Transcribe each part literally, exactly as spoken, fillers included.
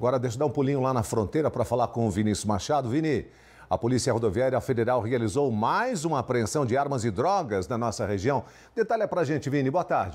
Agora deixa eu dar um pulinho lá na fronteira para falar com o Vinícius Machado. Vini, a Polícia Rodoviária Federal realizou mais uma apreensão de armas e drogas na nossa região. Detalha pra gente, Vini. Boa tarde.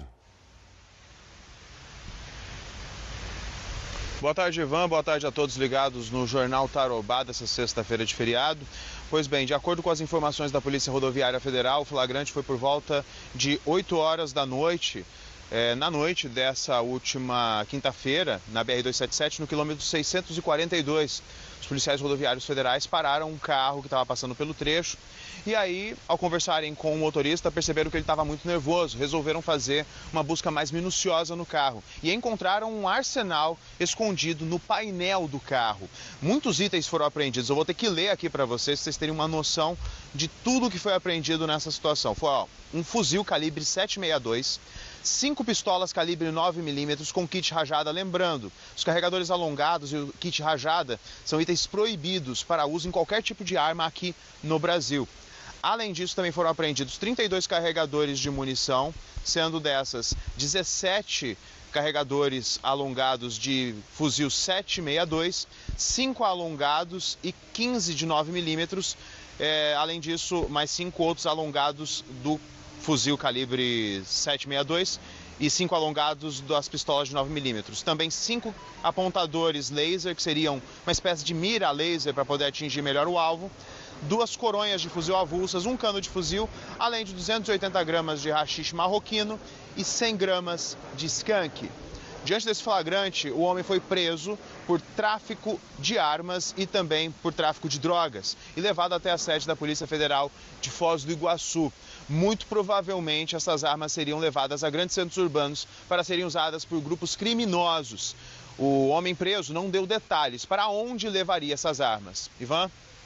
Boa tarde, Ivan. Boa tarde a todos ligados no Jornal Tarobá dessa sexta-feira de feriado. Pois bem, de acordo com as informações da Polícia Rodoviária Federal, o flagrante foi por volta de oito horas da noite. É, na noite dessa última quinta-feira, na B R duzentos e setenta e sete, no quilômetro seiscentos e quarenta e dois, os policiais rodoviários federais pararam um carro que estava passando pelo trecho e aí, ao conversarem com o motorista, perceberam que ele estava muito nervoso, resolveram fazer uma busca mais minuciosa no carro e encontraram um arsenal escondido no painel do carro. Muitos itens foram apreendidos, eu vou ter que ler aqui para vocês, para vocês terem uma noção de tudo que foi apreendido nessa situação. Foi ó, um fuzil calibre sete sessenta e dois, cinco pistolas calibre nove milímetros com kit rajada. Lembrando, os carregadores alongados e o kit rajada são itens proibidos para uso em qualquer tipo de arma aqui no Brasil. Além disso, também foram apreendidos trinta e dois carregadores de munição, sendo dessas dezessete carregadores alongados de fuzil sete sessenta e dois, cinco alongados e quinze de nove milímetros. É, além disso, mais cinco outros alongados do fuzil calibre sete sessenta e dois e cinco alongados das pistolas de nove milímetros. Também cinco apontadores laser, que seriam uma espécie de mira laser para poder atingir melhor o alvo. Duas coronhas de fuzil avulsas, um cano de fuzil, além de duzentos e oitenta gramas de haxixe marroquino e cem gramas de skunk. Diante desse flagrante, o homem foi preso por tráfico de armas e também por tráfico de drogas e levado até a sede da Polícia Federal de Foz do Iguaçu. Muito provavelmente essas armas seriam levadas a grandes centros urbanos para serem usadas por grupos criminosos. O homem preso não deu detalhes para onde levaria essas armas. Ivan?